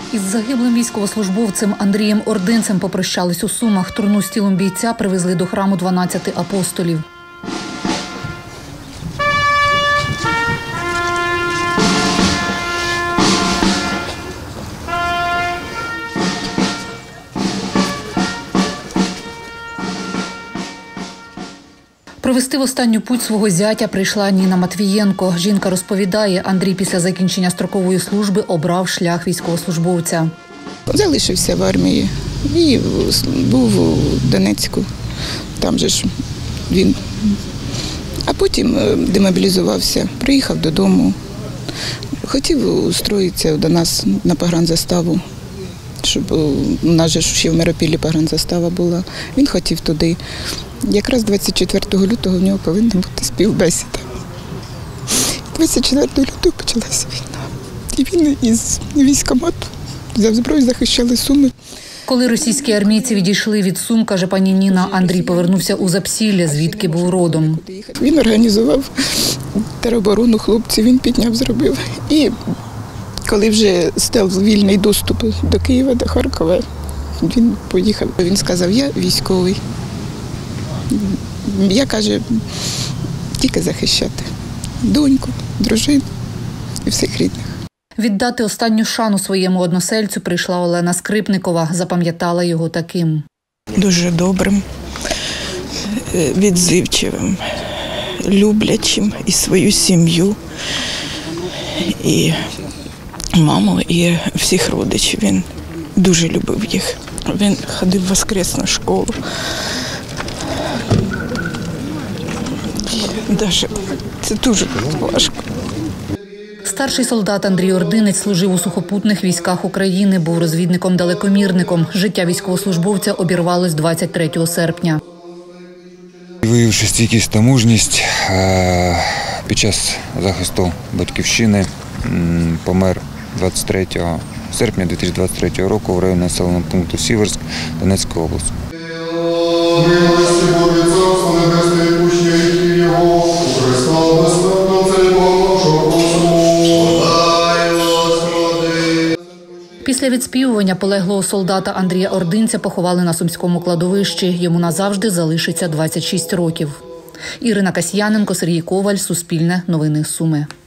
Із загиблим військовослужбовцем Андрієм Ординцем попрощались у Сумах. Труну з тілом бійця привезли до храму 12 апостолів. Провести в останню путь свого зятя прийшла Ніна Матвієнко. Жінка розповідає, Андрій після закінчення строкової служби обрав шлях військовослужбовця. Залишився в армії і був у Донецьку, там же ж він. А потім демобілізувався, приїхав додому, хотів устроїтися до нас на погранзаставу, щоб у нас же ще в Миропіллі погранзастава була. Він хотів туди. Якраз 24 лютого в нього повинна бути співбесіда. 24 лютого почалася війна. І він із військкомату взяв зброю, захищали Суми. Коли російські армійці відійшли від Сум, каже пані Ніна, Андрій повернувся у Запсілля, звідки був родом. Він організував тероборону хлопців, він підняв, зробив. І коли вже став вільний доступ до Києва, до Харкова, він поїхав. Він сказав, я військовий. Я, каже, тільки захищати доньку, дружину і всіх рідних. Віддати останню шану своєму односельцю прийшла Олена Скрипникова. Запам'ятала його таким. Дуже добрим, відзивчивим, люблячим і свою сім'ю, і маму, і всіх родичів. Він дуже любив їх. Він ходив в воскресну школу. Це дуже важко. Старший солдат Андрій Ординець служив у сухопутних військах України, був розвідником-далекомірником. Життя військовослужбовця обірвалось 23 серпня. Виявивши стійкість та мужність, під час захисту батьківщини помер 23 серпня 2023 року в районі населеного пункту Сіверськ, Донецької області. Після відспівування полеглого солдата Андрія Ординця поховали на Сумському кладовищі. Йому назавжди залишиться 26 років. Ірина Касьяненко, Сергій Коваль, Суспільне, Новини Суми.